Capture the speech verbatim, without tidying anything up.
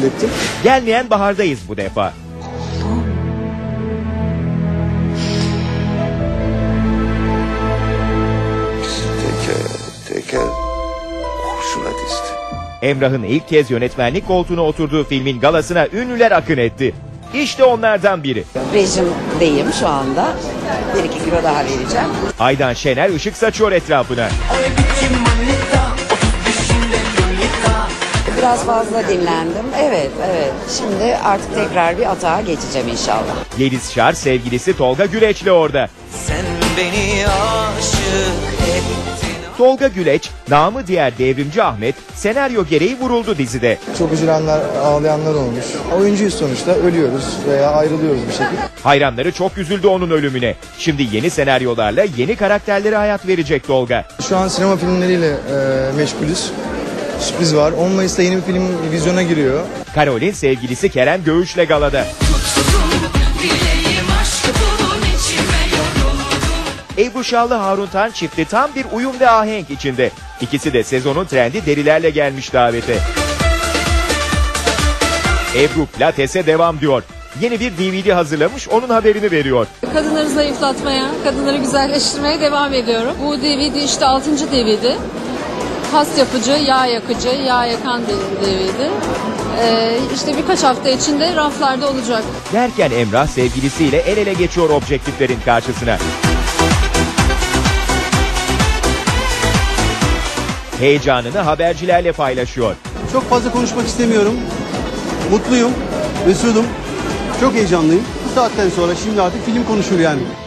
ettim. Gelmeyen bahardayız bu defa. Teker teker kurşuna dizdi. Emrah'ın ilk kez yönetmenlik koltuğuna oturduğu filmin galasına ünlüler akın etti. İşte onlardan biri. Rejimdeyim şu anda. Bir iki kilo daha vereceğim. Aydan Şener ışık saçıyor etrafına. Biraz fazla dinlendim. Evet, evet. Şimdi artık tekrar bir atağa geçeceğim inşallah. Yeliz Şar sevgilisi Tolga Güleç'le orada. Sen beni aşık ettin. Tolga Güleç, namı diğer Devrimci Ahmet, senaryo gereği vuruldu dizide. Çok üzülenler, ağlayanlar olmuş. Oyuncuyuz sonuçta, ölüyoruz veya ayrılıyoruz bir şekilde. Hayranları çok üzüldü onun ölümüne. Şimdi yeni senaryolarla yeni karakterlere hayat verecek Tolga. Şu an sinema filmleriyle e, meşgulüz. Sürpriz var. on Mayıs'ta yeni bir film vizyona giriyor. Karol'in sevgilisi Kerem Göğüş'le galada. Ebru Şallı Harun Tan çifti tam bir uyum ve ahenk içinde. İkisi de sezonun trendi derilerle gelmiş davete. Ebru Pilates'e devam diyor. Yeni bir D V D hazırlamış, onun haberini veriyor. Kadınları zayıflatmaya, kadınları güzelleştirmeye devam ediyorum. Bu D V D işte altıncı D V D. Kas yapıcı, yağ yakıcı, yağ yakan D V D. Ee, işte birkaç hafta içinde raflarda olacak. Derken Emrah sevgilisiyle el ele geçiyor objektiflerin karşısına. Heyecanını habercilerle paylaşıyor. Çok fazla konuşmak istemiyorum. Mutluyum, mesudum. Çok heyecanlıyım. Bu saatten sonra şimdi artık film konuşur yani.